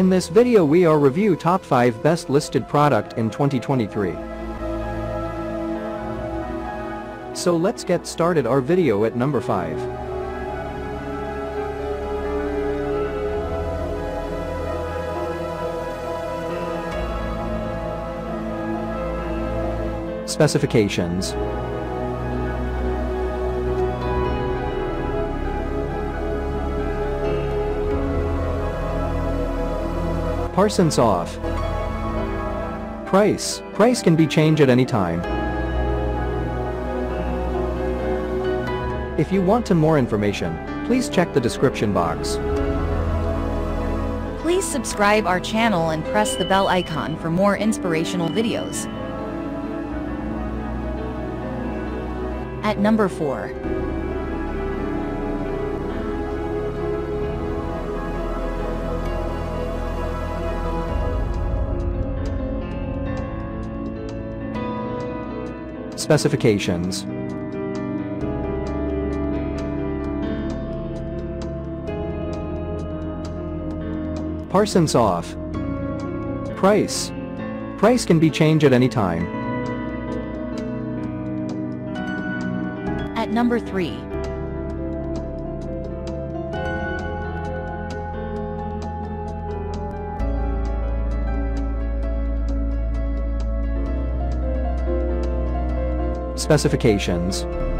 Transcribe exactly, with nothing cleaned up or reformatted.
In this video we are review top five best listed product in twenty twenty-three. So let's get started our video at number five. Specifications. Parsons off. Price. Price can be changed at any time. If you want to more information, please check the description box. Please subscribe our channel and press the bell icon for more inspirational videos. At number four. Specifications. Parsons off. Price. Price can be changed at any time. At number three. Specifications.